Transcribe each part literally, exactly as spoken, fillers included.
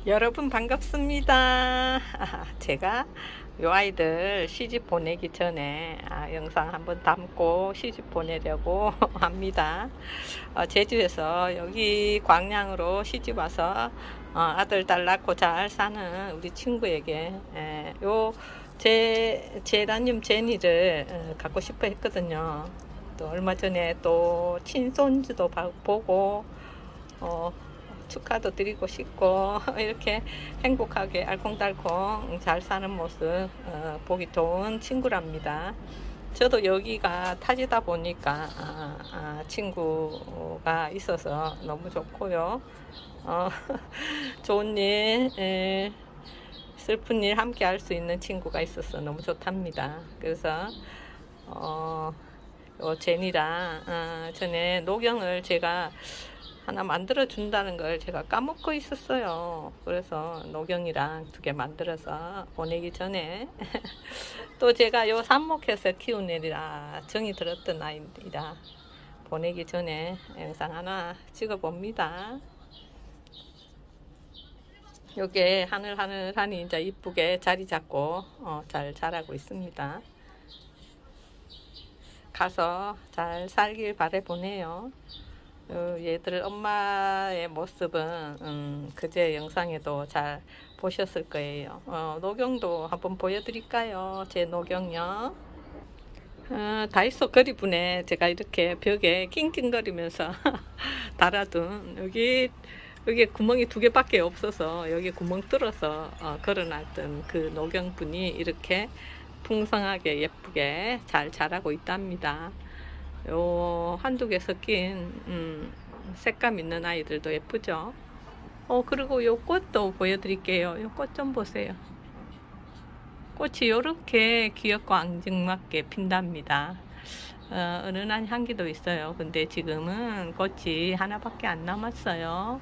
여러분 반갑습니다. 아, 제가 요 아이들 시집 보내기 전에 아, 영상 한번 담고 시집 보내려고 합니다. 어, 제주에서 여기 광양으로 시집 와서 어, 아들 딸 낳고 잘 사는 우리 친구에게 에, 요 제, 제라늄 제니를 어, 갖고 싶어 했거든요. 또 얼마 전에 또 친손주도 보고 어, 축하도 드리고 싶고 이렇게 행복하게 알콩달콩 잘 사는 모습 어, 보기 좋은 친구랍니다. 저도 여기가 타지다 보니까 아, 아, 친구가 있어서 너무 좋고요. 어, 좋은 일, 에, 슬픈 일 함께 할 수 있는 친구가 있어서 너무 좋답니다. 그래서 어, 어, 제니랑 어, 전에 녹영을 제가 하나 만들어 준다는 걸 제가 까먹고 있었어요. 그래서 녹영이랑 두 개 만들어서 보내기 전에 또 제가 요 삽목해서 키운 애라 정이 들었던 아이들이라 보내기 전에 영상 하나 찍어 봅니다. 요게 하늘하늘하니 이제 이쁘게 자리 잡고 어, 잘 자라고 있습니다. 가서 잘 살길 바라보네요. 얘들 엄마의 모습은 음, 그제 영상에도 잘 보셨을 거예요. 어, 녹용도 한번 보여드릴까요? 제 녹용요. 어, 다이소 거리분에 제가 이렇게 벽에 낑낑거리면서 달아둔 여기 여기 구멍이 두 개밖에 없어서 여기 구멍 뚫어서 어, 걸어놨던 그 녹용분이 이렇게 풍성하게 예쁘게 잘 자라고 있답니다. 요 한두 개 섞인 음, 색감 있는 아이들도 예쁘죠. 어 그리고 요 꽃도 보여드릴게요. 요 꽃 좀 보세요. 꽃이 요렇게 귀엽고 앙증맞게 핀답니다. 어, 은은한 향기도 있어요. 근데 지금은 꽃이 하나밖에 안 남았어요.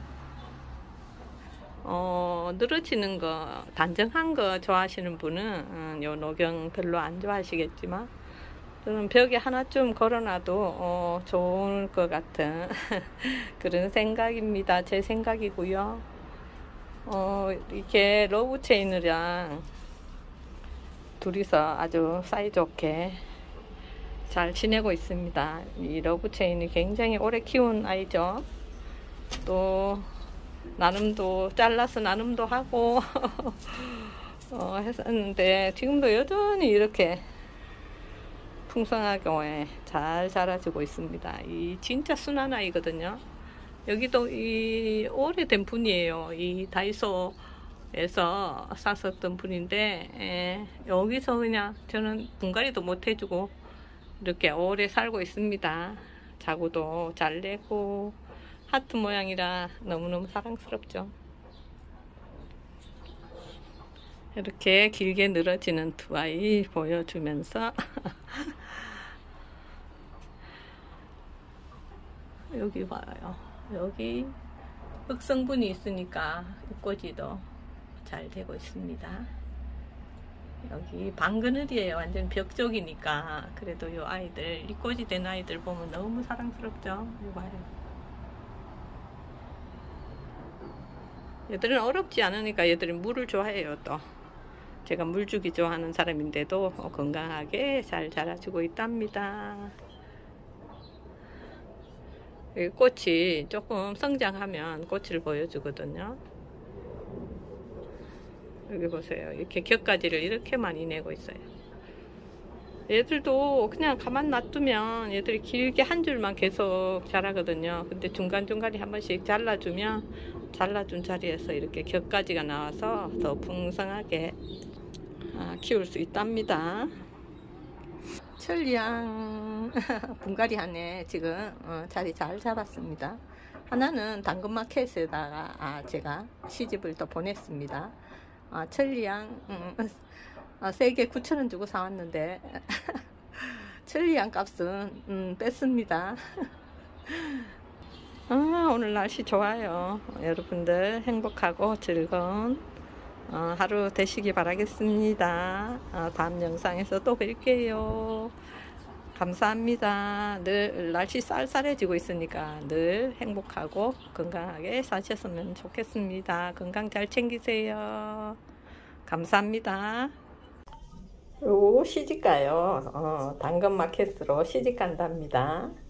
어, 늘어지는 거 단정한 거 좋아하시는 분은 음, 요 녹용 별로 안 좋아하시겠지만 저는 벽에 하나쯤 걸어놔도 어, 좋을 것 같은 그런 생각입니다. 제 생각이고요. 어, 이렇게 러브 체인이랑 둘이서 아주 사이좋게 잘 지내고 있습니다. 이 러브 체인이 굉장히 오래 키운 아이죠. 또 나눔도 잘라서 나눔도 하고 어, 했었는데 지금도 여전히 이렇게 풍성하게 잘 자라주고 있습니다. 이 진짜 순한 아이거든요. 여기도 이 오래된 분이에요. 이 다이소에서 샀었던 분인데 에, 여기서 그냥 저는 분갈이도 못 해주고 이렇게 오래 살고 있습니다. 자구도 잘 내고 하트 모양이라 너무너무 사랑스럽죠. 이렇게 길게 늘어지는 두 아이 보여주면서 여기 봐요. 여기 흑성분이 있으니까 꽃이도 잘 되고 있습니다. 여기 방그늘이에요. 완전 벽 쪽이니까. 그래도 요 아이들, 잎꽃이 된 아이들 보면 너무 사랑스럽죠. 이거 봐요. 얘들은 어렵지 않으니까 얘들이 물을 좋아해요. 또 제가 물 주기 좋아하는 사람인데도 건강하게 잘 자라주고 있답니다. 여기 꽃이 조금 성장하면 꽃을 보여주거든요. 여기 보세요. 이렇게 격가지를 이렇게 많이 내고 있어요. 얘들도 그냥 가만 놔두면 얘들이 길게 한 줄만 계속 자라거든요. 근데 중간중간에 한 번씩 잘라주면 잘라준 자리에서 이렇게 격가지가 나와서 더 풍성하게 키울 수 있답니다. 천리향 분갈이 안에 지금 어, 자리 잘 잡았습니다. 하나는 당근마켓에다가 아, 제가 시집을 또 보냈습니다. 아, 천리향 음, 아, 세 개 구천 원 주고 사왔는데 천리향 값은 음, 뺐습니다. 아, 오늘 날씨 좋아요. 여러분들 행복하고 즐거운 어, 하루 되시기 바라겠습니다. 어, 다음 영상에서 또 뵐게요. 감사합니다. 늘 날씨 쌀쌀해지고 있으니까 늘 행복하고 건강하게 사셨으면 좋겠습니다. 건강 잘 챙기세요. 감사합니다. 요 시집가요. 어, 당근마켓으로 시집 간답니다.